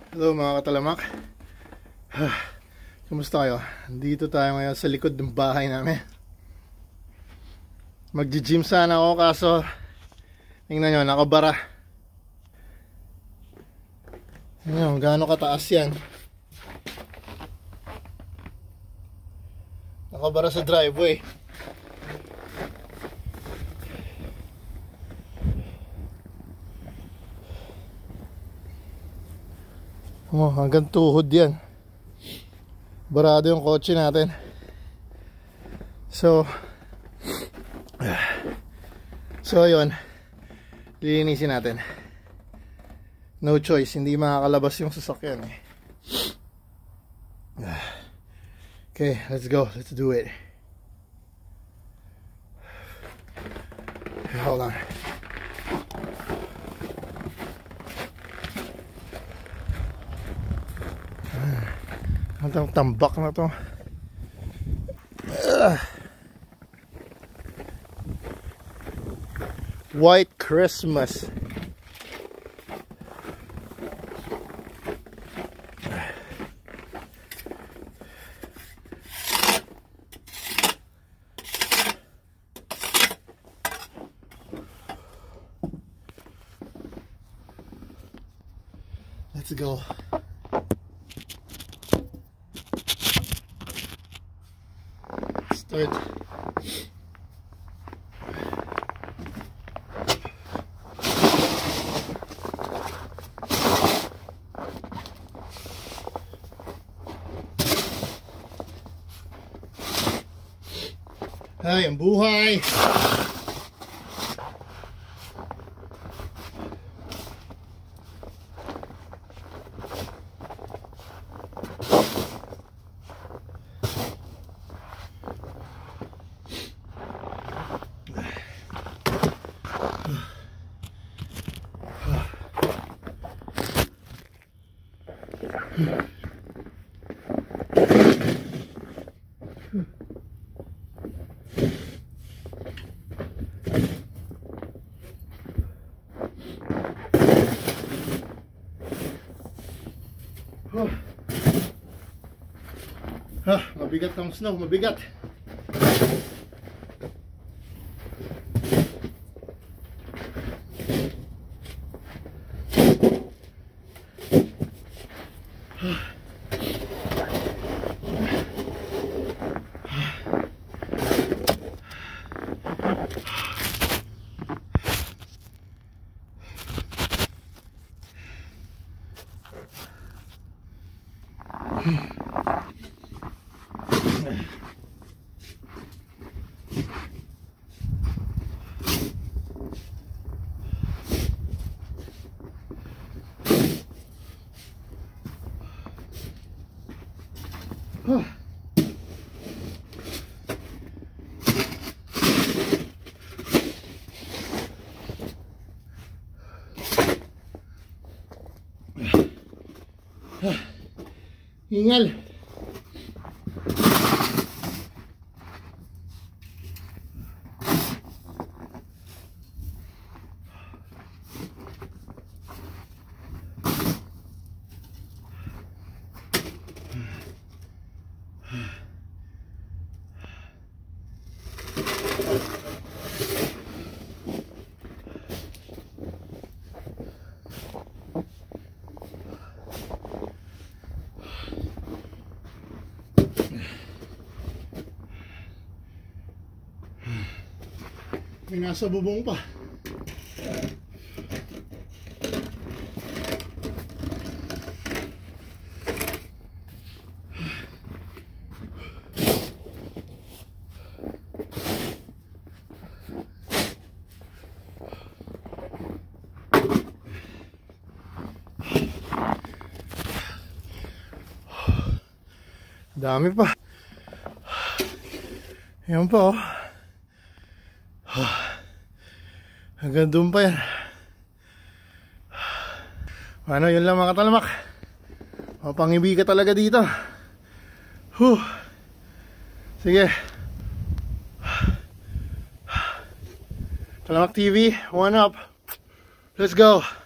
Hello mga katalamak. Kumusta kayo? Dito tayo ngayon sa likod ng bahay namin. Magji-gym sana ako kaso tingnan nyo, nakabara. Tingnan nyo, gaano kataas yan. Nakabara sa driveway. Oh, hanggang tuhod yan. Barado yung kotse natin. So yun, lilinisin natin. No choice, hindi makakalabas yung sasakyan eh. Okay, let's go, let's do it. Hold on. Ang tambak na to. White Christmas. Let's go. Start. Ay, ang buhay. Mabigat ang snow, mabigat. Hingal. May nasa bubong pa. Dami pa. Yan pa oh. Hanggang doon pa yan. Ano, yun lang mga katalamak. Mapangibi ka talaga dito. Sige. Talamak TV, one up. Let's go.